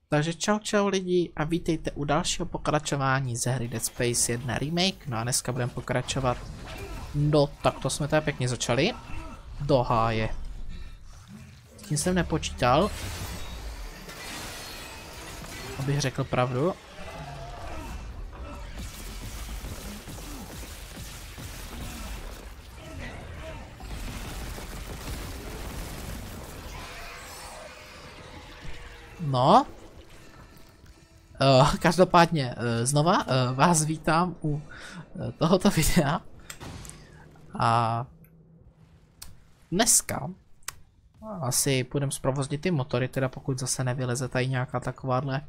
Takže čau lidi a vítejte u dalšího pokračování ze hry Dead Space 1 Remake. No a dneska budeme pokračovat tak to jsme tady pěkně začali. Do háje. S tím jsem nepočítal. Abych řekl pravdu. No. Každopádně znova vás vítám u tohoto videa. A dneska asi půjdeme zprovoznit ty motory, teda pokud zase nevyleze tady nějaká takováhle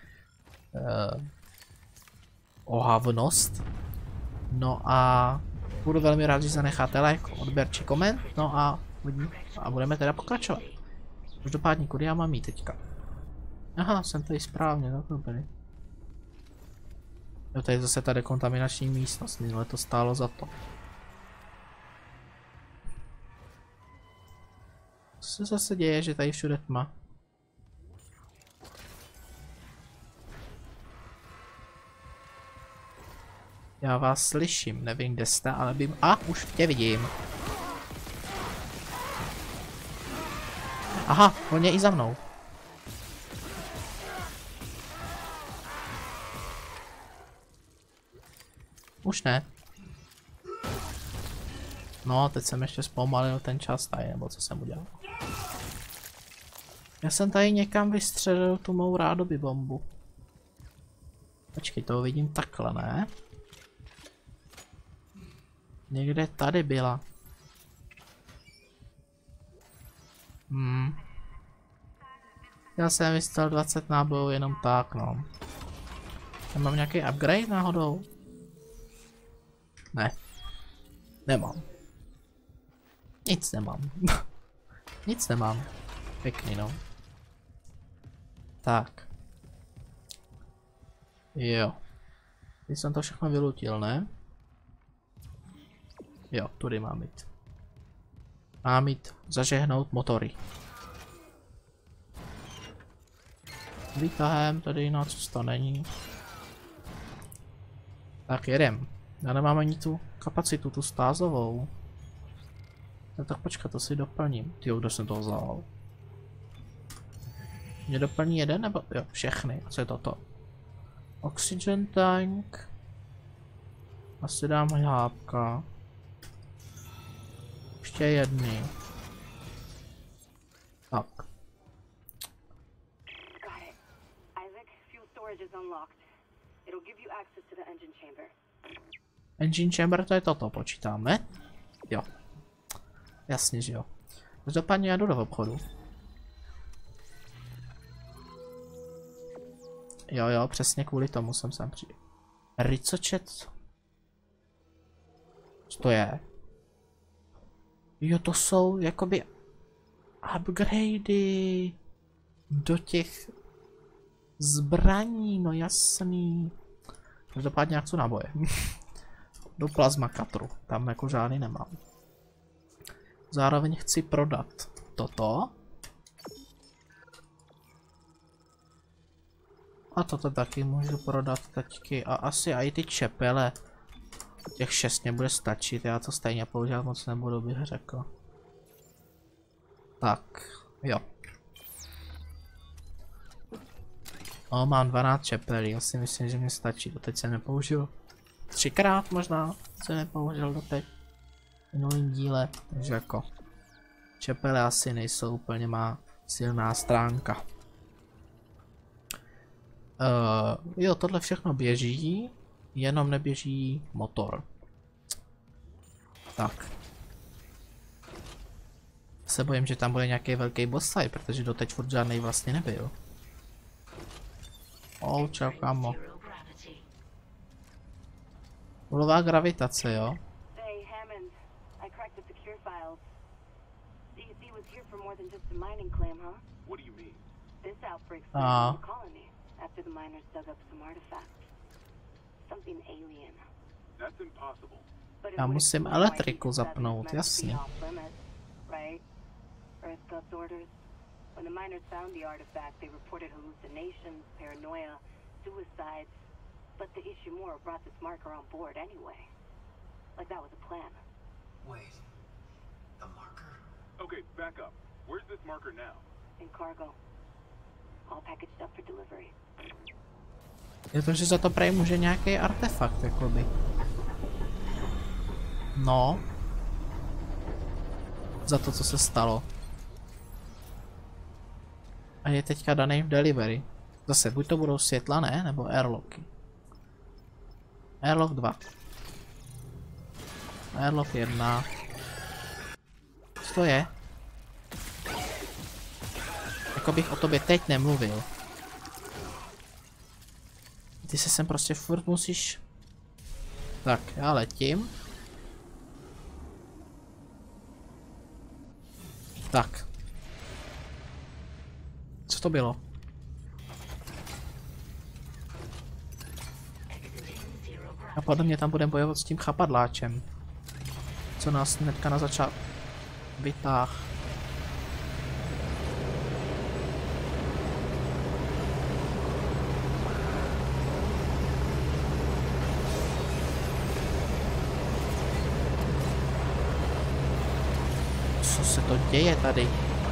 ohavnost. No a budu velmi rád, že zanecháte like, odběr či koment, no a budeme teda pokračovat. Každopádně, kudy já mám jít teďka? Aha, jsem tady správně, no dobrý. Jo, tady zase ta dekontaminační místnost, minule to stálo za to. Co se zase děje, že tady všude tma? Já vás slyším, nevím kde jste, ale vím. A, už tě vidím. Aha, on je i za mnou. Už ne. No, teď jsem ještě zpomalil ten čas tady, nebo co jsem udělal. Já jsem tady někam vystřelil tu mou rádoby bombu. Počkej, to vidím takhle, ne? Někde tady byla. Já jsem vystřelil 20 nábojů jenom tak, no. Já mám nějaký upgrade náhodou? Ne. Nemám. Nic nemám. Nic nemám. Pěkný, no. Tak. Jo. Teď jsem to všechno vylutil, ne? Jo, tudy mám jít. Mám jít zažehnout motory. Výtahem, tady jiná cesta není. Tak jedem. Já nemám ani tu kapacitu, tu stázovou. No tak počkat, to si doplním. Tyjo, kdo jsem to vzal? Mě doplní jeden nebo jo, všechny. Co je toto? Oxygen tank. Asi dám hápka. Ještě jedny. Tak. Engine chamber, to je toto, počítáme? Jo. Jasně, že jo. Každopádně já jdu do obchodu. Jo, přesně kvůli tomu jsem sem přijel. Ricočet. Co to je? Jo, to jsou jakoby upgradey do těch zbraní, no jasný. Každopádně jak jsou náboje. Do plazma katru, tam jako žádný nemám. Zároveň chci prodat toto. A toto taky můžu prodat teďky. A asi i ty čepele. Těch 6 mě bude stačit, já to stejně používat moc nebudu, bych řekl. Tak, jo. No, mám 12 čepelí, já si myslím, že mi stačí, doteď jsem nepoužil. 3krát možná jsem nepoužil doteď. V minulým díle, takže jako. Čepele asi nejsou úplně má silná stránka. Jo, tohle všechno běží, jenom neběží motor. Tak. Se bojím, že tam bude nějaký velký boss fight, protože doteď furt žádnej vlastně nebyl. Čau kámo. Nulová gravitace, jo? A. Já musím elektriku zapnout, jasně. When the miners found the artifact, they reported hallucinations, paranoia, suicides. But the Ishimura brought this marker on board anyway. Like that was a plan. Wait. The marker? Okay, back up. Where's this marker now? In cargo. All packaged up for delivery. Je to, že za to prej může nějaký artefakt, jakoby. No. Za to, co se stalo. A je teďka daný v delivery. Zase, buď to budou světla, ne? Nebo airlocky. Airlock 2. Airlock 1. Co to je? Jako bych o tobě teď nemluvil. Ty se sem prostě furt musíš... Tak, já letím. Tak. Co to bylo? A podle mě tam budeme bojovat s tím chapadláčem. Co nás hnedka na začátku vytáh. Co se to děje tady?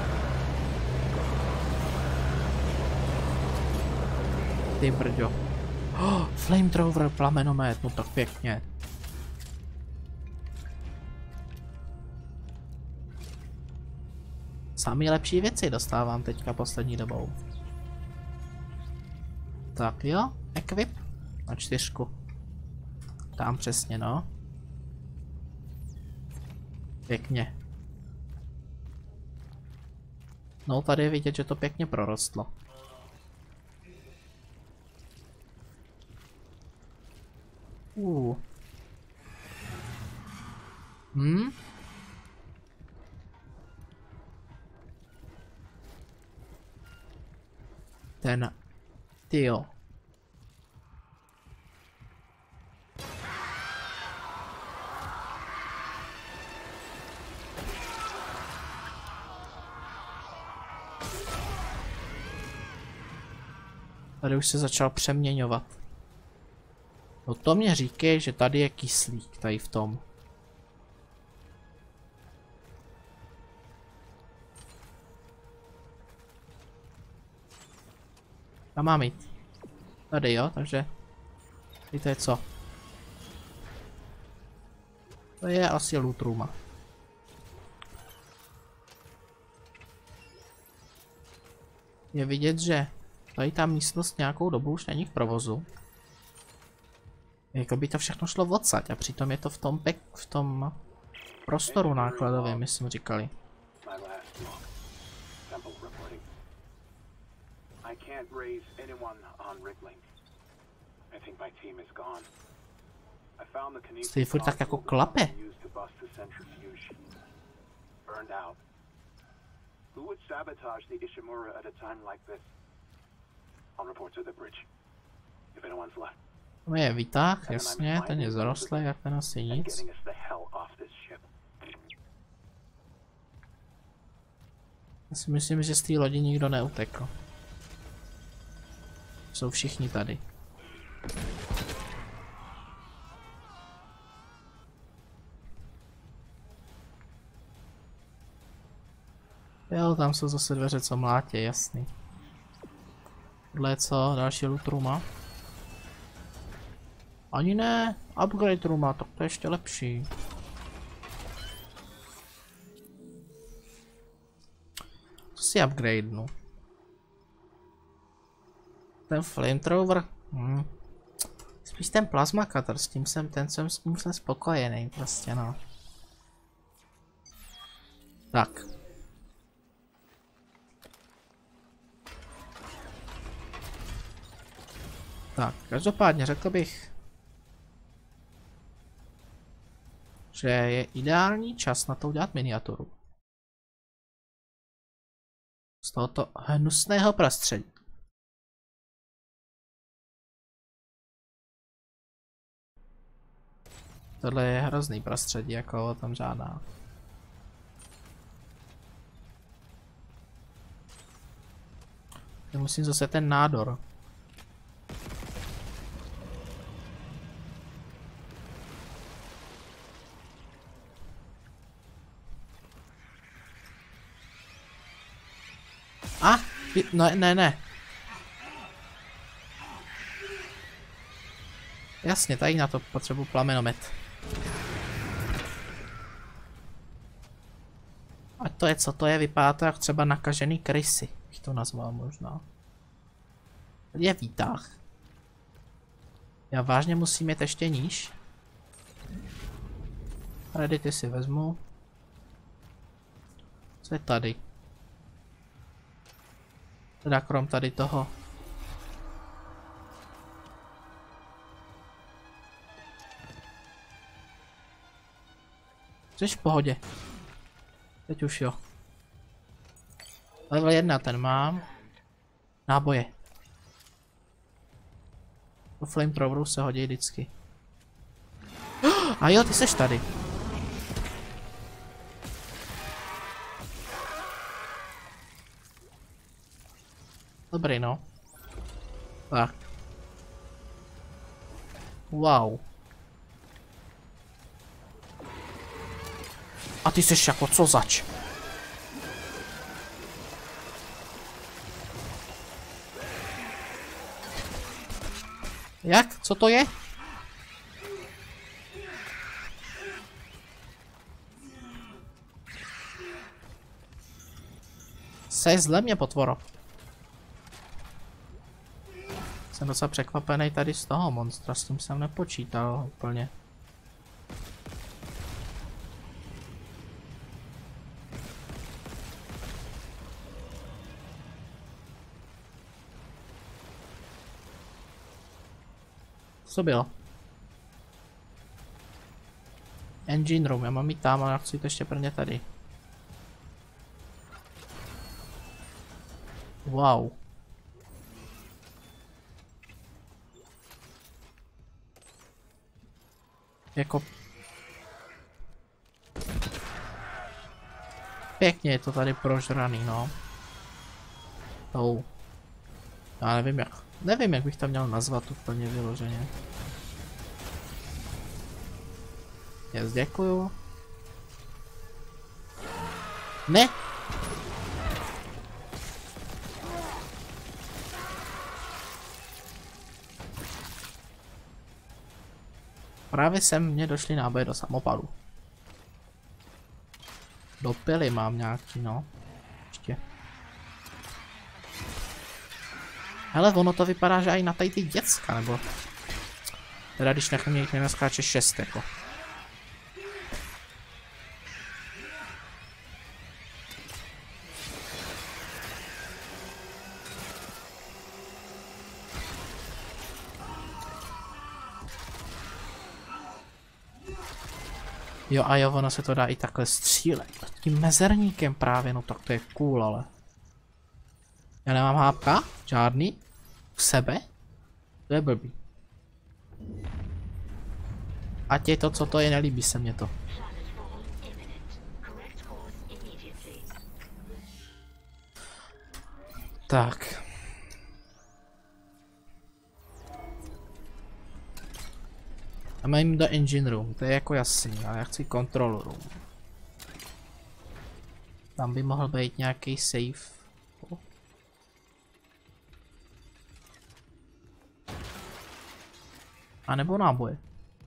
Ty brďo. Oh, flamethrower, plamenomet, no tak pěkně. Samý lepší věci dostávám teďka poslední dobou. Tak jo, equip na 4. Tam přesně, no. Pěkně. No tady je vidět, že to pěkně prorostlo. Ten... Tyjo. Tady už se začal přeměňovat. No to mě říkej, že tady je kyslík, tady v tom. A mám jít. Tady jo, takže... To je co? To je asi loot room. Je vidět, že tady ta místnost nějakou dobu už není v provozu. Jako by to všechno šlo odsaď a přitom je to v tom prostoru nákladově, my jsme říkali. Stojí furt tak jako klape. To je vytáh, jasně, ten je zarostlý, jak ten asi nic. Já si myslím, že z té lodi nikdo neutekl. Jsou všichni tady. Jo, tam jsou zase dveře, co mlátě, jasný. Tohle je co? Další loot rooma? Ani ne, upgrade rooma, tak to je ještě lepší. Co si upgradenu? Ten flamethrower? Spíš ten plasma cutter, s tím jsem spokojený prostě, no. Tak. Tak, každopádně řekl bych, že je ideální čas na to udělat miniaturu. Z tohoto hnusného prostředí. Tohle je hrozný prostředí, jako o tom žádná. Musím zase ten nádor. A? Ne. Jasně, tady na to potřebuji plamenomet. A to je co to je, vypadá to jak třeba nakažený krysy, bych to nazval možná. Tady je výtah. Já vážně musím jít ještě níž. Redity si vezmu. Co je tady? Teda krom tady toho. Jsi v pohodě. Teď už jo. Level 1 ten mám. Náboje. Do flamethroweru se hodí vždycky. A jo, ty seš tady. Dobrý, no. Tak. Wow. A ty seš jako co zač? Jak? Co to je? Seš zle mě, potvoro. Jsem docela překvapený tady z toho monstra, s tím jsem nepočítal úplně. Co bylo? Engine room, já mám jít tam, ale já chci to ještě prvně tady. Wow. Jako... Pěkně je to tady prožraný, no. Já nevím jak bych to měl nazvat úplně vyloženě. Yes, děkuju. Ne! Právě sem mě došly náboje do samopalu. Do pily mám nějaký, no. Ještě. Hele, ono to vypadá, že i na tady ty děcka, nebo... Teda když nechám jich nenaskáče 6, jako. Jo a jo, ono se to dá i takhle střílet. Tím mezerníkem právě, no tak to je cool, ale... Já nemám hápka? Žádný? V sebe? To je blbý. Ať je to, co to je, nelíbí se mně to. Tak. A mám do engine room, to je jako jasný, ale já chci control room. Tam by mohl být nějaký safe. A nebo náboje.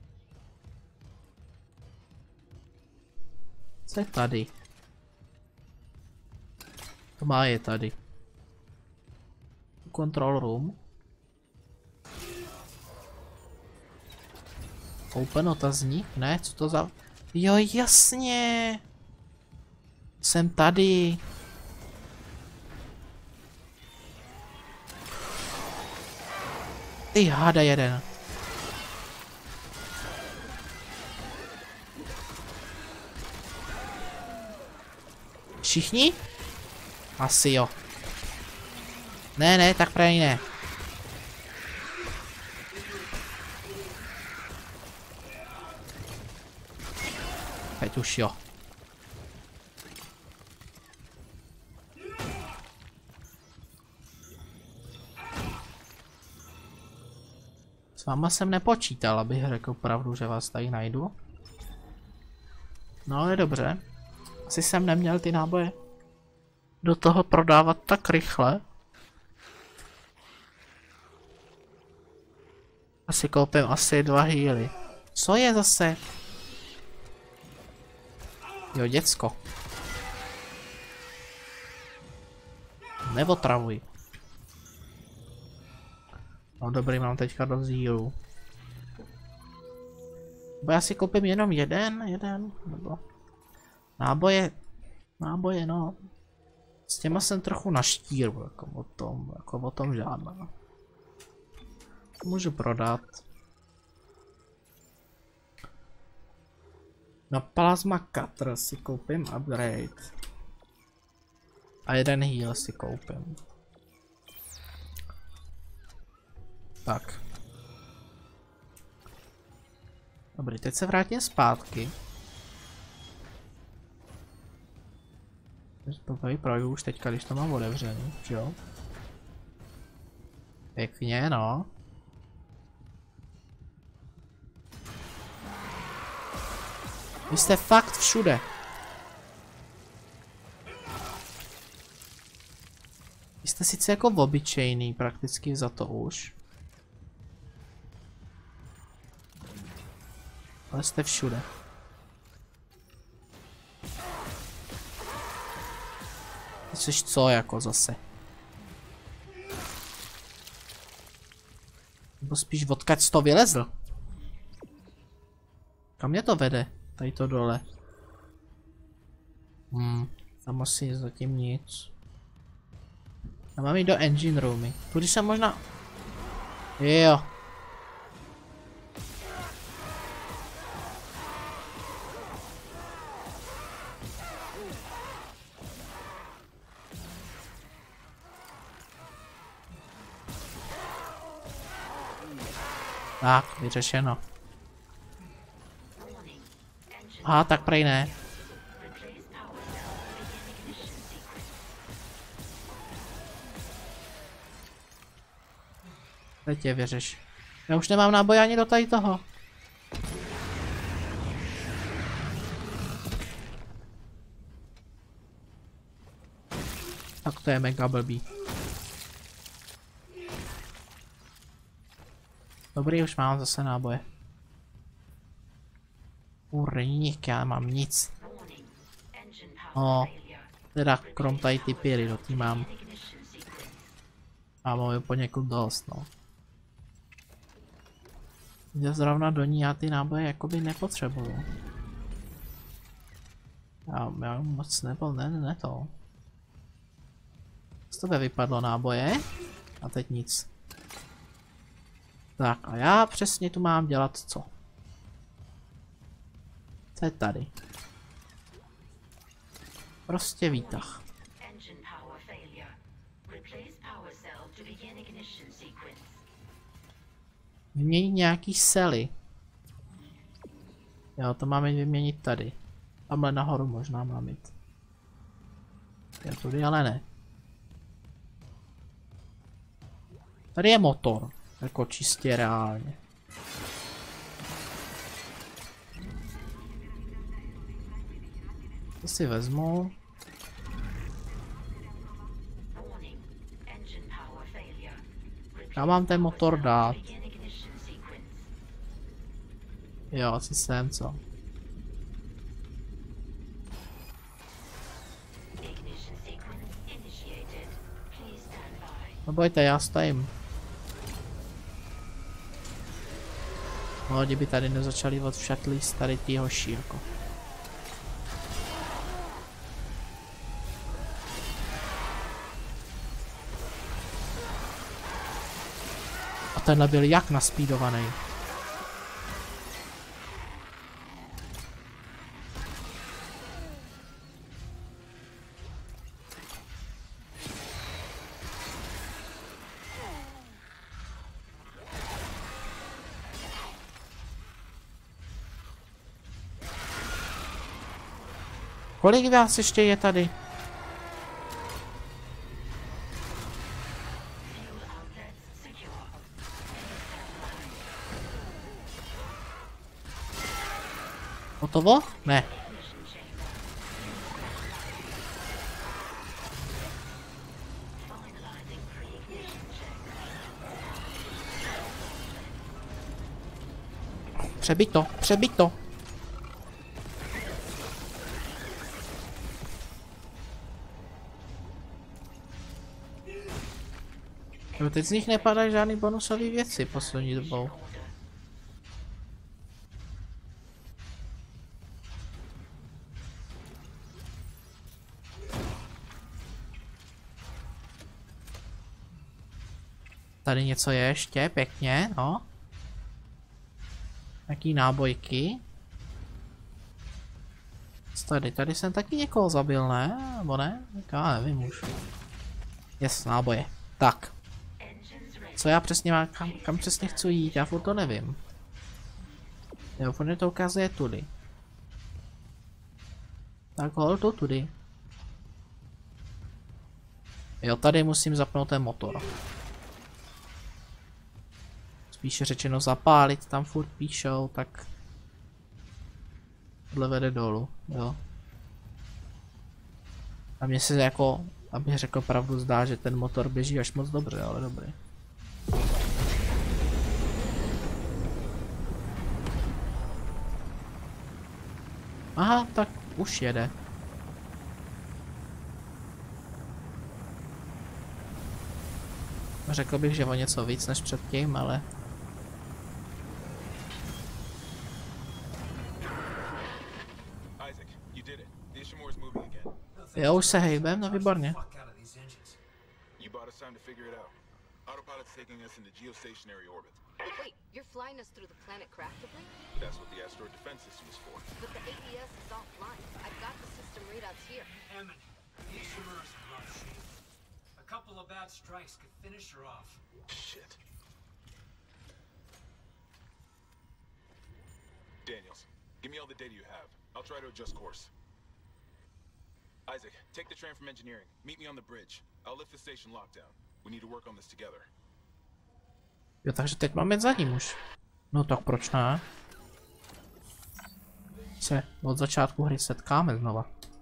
Co je tady? To má je tady. Control room. Open otazník? Ne, co to za... Jo, jasně! Jsem tady. Ty háda jeden. Všichni? Asi jo. Ne, tak právě ne. Teď už jo. váma jsem nepočítal, abych řekl pravdu, že vás tady najdu. No ale dobře. Asi jsem neměl ty náboje do toho prodávat tak rychle. Asi koupím asi 2 healy. Co je zase? Jo, děcko. Neotravuj. No dobrý, mám teďka dost healů. Bo já si koupím jenom jeden, nebo... Náboje, no. S těma jsem trochu na štíru, jako o tom žádná. Můžu prodat. Na Plasma Cutter si koupím upgrade. A 1 heal si koupím. Tak. Dobrý, teď se vrátím zpátky. To vypadá už teďka, když to mám otevřený, jo? Pěkně, no. Vy jste fakt všude. Vy jste sice jako obyčejný, prakticky za to už. Ale jste všude. Což co jako zase? Nebo spíš odkud jsi to vylezl? Kam mě to vede? Tady to dole. Tam asi zatím nic. Já mám jít do engine roomy. Tudy jsem možná... Jo. Tak, vyřešeno. Aha, tak prej ne. Teď je vyřeš. Já už nemám náboj ani do tady toho. Tak to je mega blbý. Dobrý, už mám zase náboje. Urník, já mám nic. No, teda krom tady ty píry, do tý mám. A mám je poněkud dost, no. Já zrovna do ní já ty náboje jakoby nepotřebuju. Já moc nebyl, ne to. Z tebe vypadlo náboje? A teď nic. Tak a já přesně tu mám dělat co? Co je tady? Prostě výtah. Vyměnit nějaký sely. Jo, to máme vyměnit tady. Tamhle nahoru možná mám jít. Já tudy ale ne. Tady je motor. Jako čistě reálně. To si vezmu. Já mám ten motor dát. Jo, asi sem, co? Nebojte, já stojím. No, kdyby tady nezačali odšatlí tady ty hoši, jako. A tenhle byl jak naspídovaný. Kolik vás ještě je tady? Hotovo? Ne. Přebyť to, přebyť to. Jo, teď z nich nepadají žádný bonusové věci poslední dobou. Tady něco je ještě, pěkně, no. Jaký nábojky. Tady jsem taky někoho zabil, ne? Nebo ne? Já nevím už. Jest, náboje. Tak. Co já přesně mám, kam přesně chci jít, já furt to nevím. Jo, furt to ukazuje tudy. Tak hol to tudy. Jo, tady musím zapnout ten motor. Spíše řečeno zapálit, tam furt píšou, tak... Tohle vede dolů, jo. A mně se jako, abych řekl pravdu, zdá, že ten motor běží až moc dobře, ale dobrý. Aha, tak už jede. Řekl bych, že o něco víc než předtím, ale... Jo, už se hejbem, no výborně. Wait, you're flying us through the planet craftably? That's what the asteroid defense system is for. But the ADS is offline. I've got the system readouts here. Hammond, the Ishimura's in rough shape. A couple of bad strikes could finish her off. Shit. Daniels, give me all the data you have. I'll try to adjust course. Isaac, take the train from engineering. Meet me on the bridge. I'll lift the station lockdown. We need to work on this together. Jo, takže teď máme jet za ním už. No tak proč ne? Se od začátku hry setkáme znova.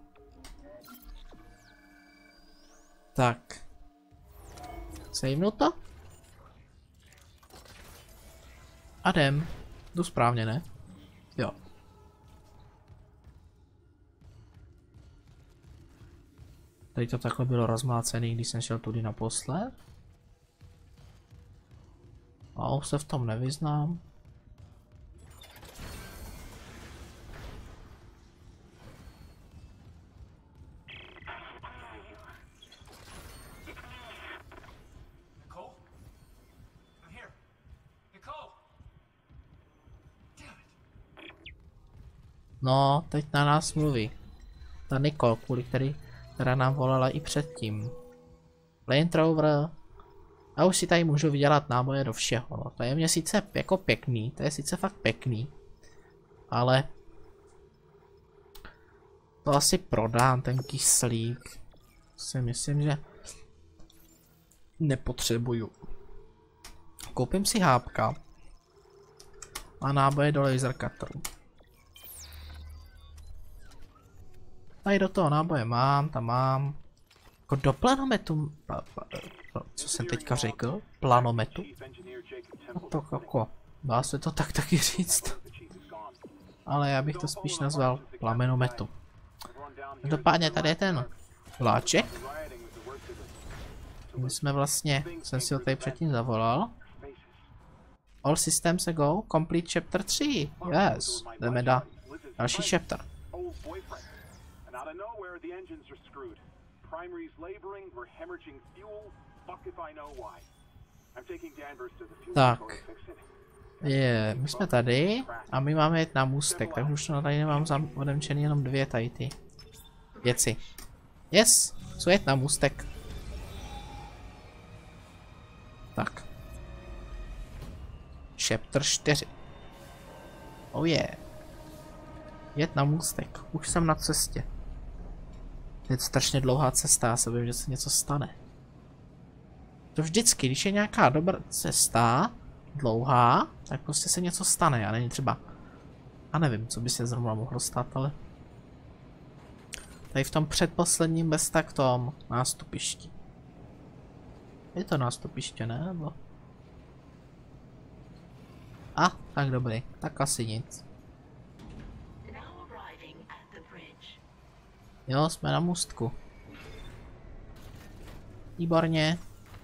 Tak. Sejmnu to? A jdem. Jdu správně, ne? Jo. Tady to takhle bylo rozmlácený, když jsem šel tudy naposled. A už se v tom nevyznám. Nicole? I'm here. Nicole! Damn it. No, teď na nás mluví. Ta Nicole, která nám volala i předtím. Flamethrower. A už si tady můžu vydělat náboje do všeho, no. To je mě sice jako pěkný, to je sice fakt pěkný. Ale... To asi prodám, ten kyslík. Si myslím, že... Nepotřebuju. Koupím si hápka. A náboje do laser cutteru. Tady do toho náboje mám, tam mám. Jako do planometu... Co jsem teďka řekl? Planometu? No to jako... Dá se to tak taky říct. Ale já bych to spíš nazval plamenometu. Každopádně tady je ten vláček. My jsme vlastně... Jsem si ho tady předtím zavolal. All systems go, complete chapter 3. Yes, jdeme na další chapter. Primary's laboring, we're hemorrhaging fuel. Fuck if I know why. I'm taking Danvers to the fuel Tak. to fix it. Je, my jsme tady a my máme jet na můstek, takže už tady nemám odemčený jenom dvě tady ty věci. Yes, co jet na můstek. Tak. Chapter 4. Oh yeah. Jet na můstek, už jsem na cestě. Je to strašně dlouhá cesta, já se bojím, že se něco stane. To vždycky, když je nějaká dobrá cesta, dlouhá, tak prostě se něco stane, já není třeba A nevím, co by se zrovna mohlo stát, ale... Tady v tom předposledním beztaktom nástupišti. Je to nástupiště, ne? Nebo... A, tak dobrý. Tak asi nic. Jo, jsme na můstku. Výborně.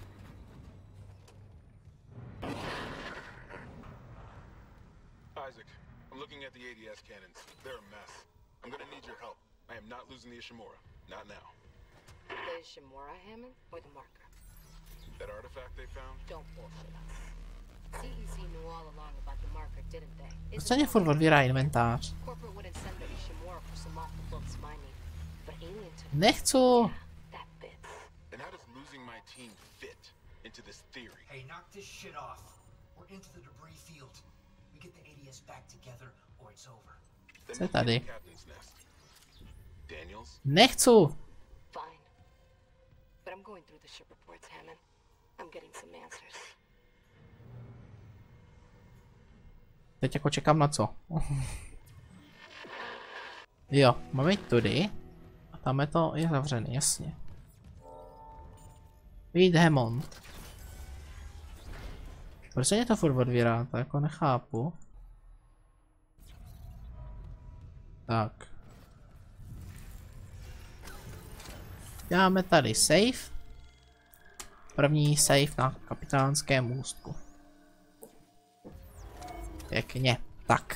Isaac, I'm looking at the ADS cannons. They're a mess. I'm gonna need your help. I am not losing the Ishimura. Not now. The Ishimura, Hammond, or the marker? That artifact they found? Don't bullshit us. CEC knew all along about the marker, didn't they? Co mě furt odbírá inventář? Corporate wouldn't send the Ishimura for some off the books mining, but Alien took Nechci. that bit. And how does losing my team fit into this theory? Hey, knock this shit off. We're into the debris field. We get the ADS back together, or it's over. Then Co je let's get tady? the captain's nest. Daniels? Nechci. Fine. But I'm going through the ship reports, Hammond. I'm getting some answers. Teď jako čekám na co? Jo, máme jít tudy. A tam je to je zavřený, jasně. Vít Hammond. Proč se mě to furt odvírá? To jako nechápu. Tak. Děláme tady safe. První safe na kapitánském můstku. Pěkně. Tak.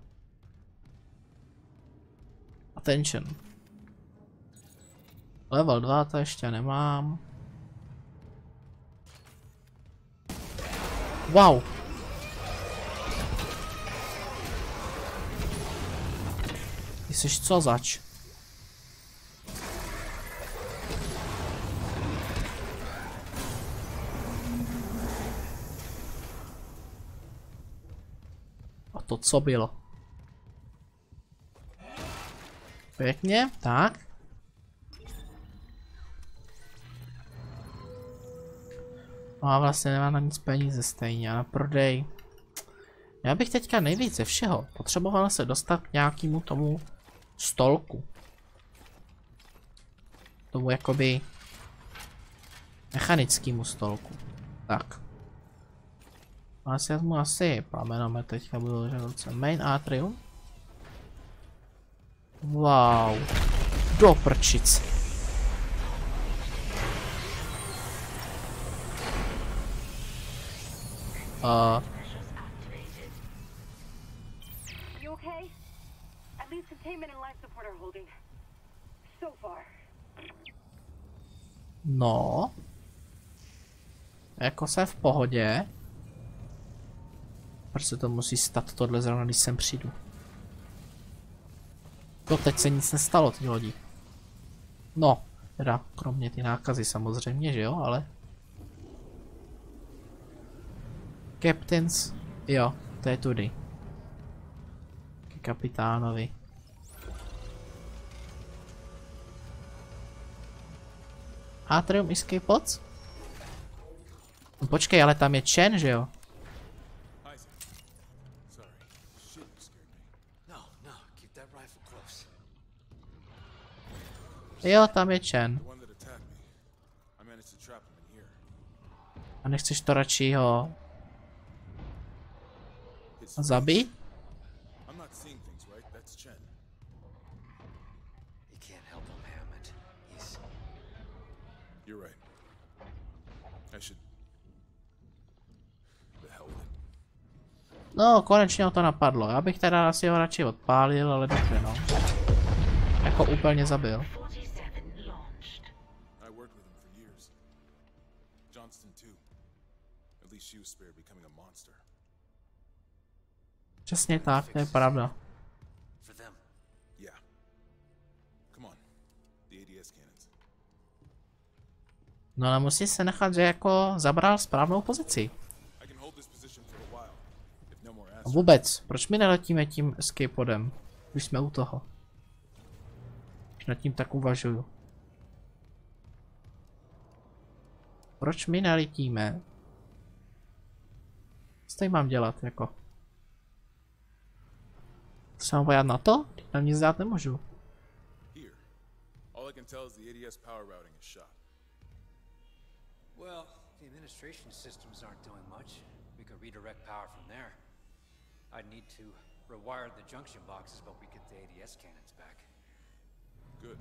Attention. Level 2 to ještě nemám. Wow. Ty jsi co zač? A to co bylo? Pěkně, tak. No a vlastně nemá na nic peníze stejně, a na prodej. Já bych teďka nejvíc ze všeho potřeboval se dostat k nějakému tomu stolku. Tomu jakoby mechanickému stolku. Tak. Asi asi plamenomet teďka budu žádouce. Main atrium. Wow. Do prčic. You okay? At least containment and life support are holding. So far. No. Jako se v pohodě. Proč se to musí stát tohle zrovna, když sem přijdu? To teď se nic nestalo, ty lodi. No, teda kromě ty nákazy samozřejmě, že jo, ale... Captains, jo, to je tudy. K kapitánovi. Atrium escape pods? No počkej, ale tam je Chen, že jo? Jo, tam je Chen. A nechceš to radši ho zabít? No, konečně ho to napadlo. Já bych teda asi ho radši odpálil, ale dobře no. Jako úplně zabil. Přesně tak, to je pravda. No ale musí se nechat, že jako zabral správnou pozici. A vůbec, proč my neletíme tím escape podem, když jsme u toho? Když nad tím tak uvažuju. Proč my neletíme? Co tady mám dělat, jako? Se mám pojat na to? Teď nám nic dát nemůžu. Here. All I can tell is the ADS power routing is shot. Well, the administration systems aren't doing much. We could redirect power from there. I'd need to rewire the junction boxes, but we get the ADS cannons back. Good.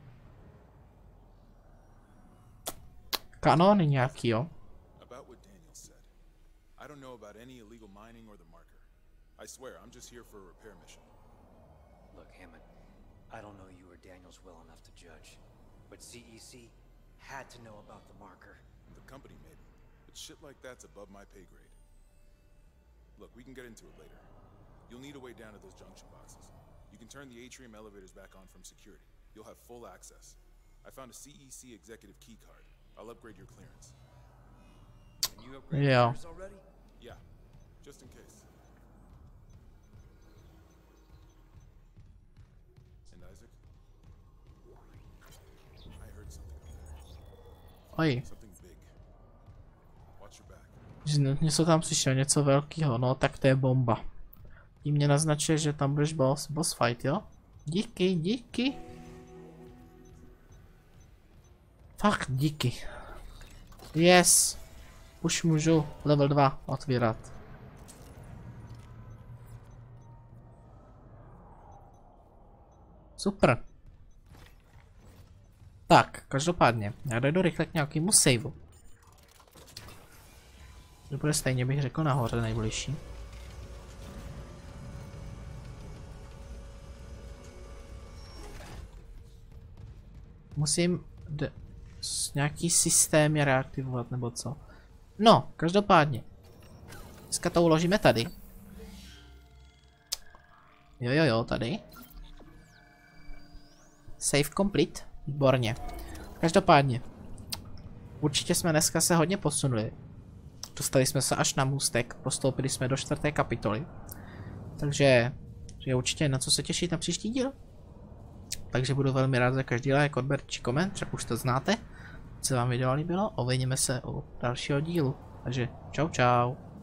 Kanóny nějaký, jo? About what Daniel said. I don't know about any illegal mining or the marker. I swear, I'm just here for a repair mission. Look, Hammond, I don't know you or Daniels well enough to judge, but CEC had to know about the marker. The company maybe, but shit like that's above my pay grade. Look, we can get into it later. You'll need a way down to those junction boxes. You can turn the atrium elevators back on from security. You'll have full access. I found a CEC executive key card. I'll upgrade your clearance. Can you upgrade yours already? Yeah, just in case. And Isaac? I heard something up there. Oj, Something big. Watch your back. něco tam slyšel, něco velkého, no tak to je bomba. Tím mě naznačuje, že tam budeš boss fight, jo? Díky, díky. Fakt díky. Yes. Už můžu level 2 otvírat. Super. Tak, každopádně, já dojdu rychle k nějakému saveu. To bude stejně, bych řekl, nahoře nejbližší. Musím nějaký systém je reaktivovat, nebo co? No, každopádně. Dneska to uložíme tady. Jo, tady. Save complete. Výborně. Každopádně. Určitě jsme dneska se hodně posunuli. Dostali jsme se až na můstek, postoupili jsme do 4. kapitoly. Takže určitě na co se těšit na příští díl. Takže budu velmi rád za každý like, odběr či koment, jak už to znáte. Co vám video líbilo, uvidíme se u dalšího dílu. Takže čau čau.